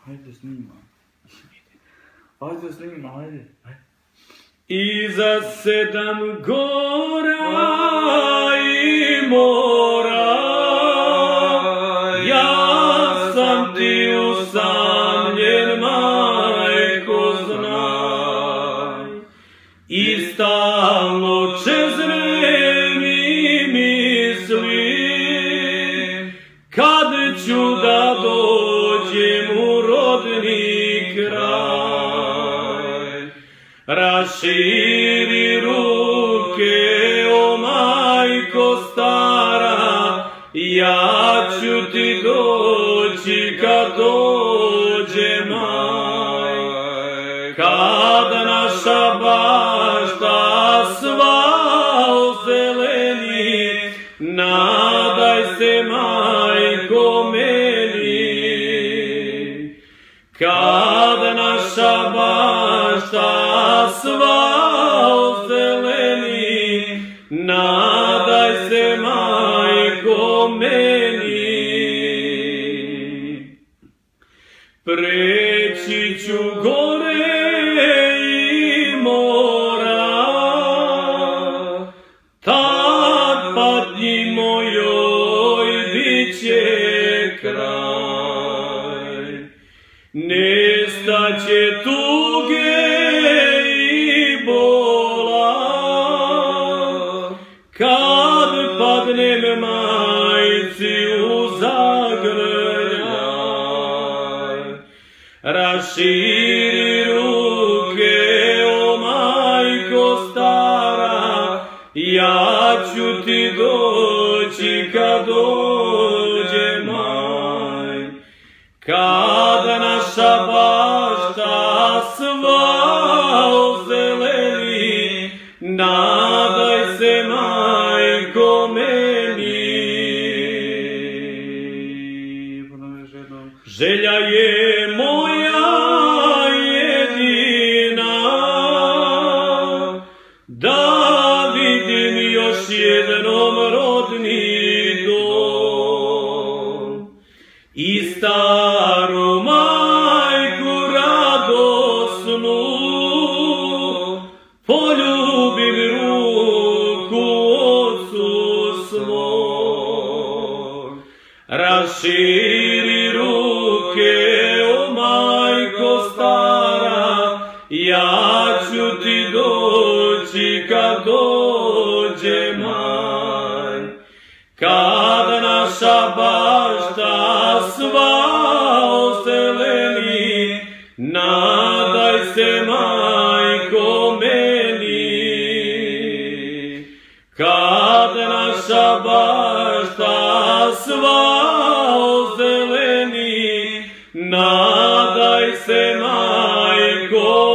Hajde snima. Hajde snima, hajde. Iza 7 gora i mora, ja sam ti usamljen, majko, znaj. I stalno čezne mi misli, kad ću da dođem u rodni kraj. Raširi ruke, o majko stara, ja ću ti doći kad dođe maj. Kada naša bašta sva ozeleni, nadaj se, majko, meni. Kada naša bašta sva ozeleni, nadaj se, majko, meni. Preći ću gore i mora, tad patnji mojoj bit će kraj. Nestaće tuge i bola, kad padnem majci u zagrljaj. Raširi ruke, o majko stara, ja ću ti doći kad dođe maj. Kada naša bašta sva ozeleni, nadaj se, majko, meni. Želja je moja jedina, da vidim još jednom rodni dom. I staru majku radosnu, poljubim ruku ocu svoj. Raširi ruke, o majko stara, ja ću ti doći kad dođe maj. Kada naša bašta sva ozeleni, nadaj se, majko, meni. Kada naša bašta sva ozeleni, nadaj se, majko,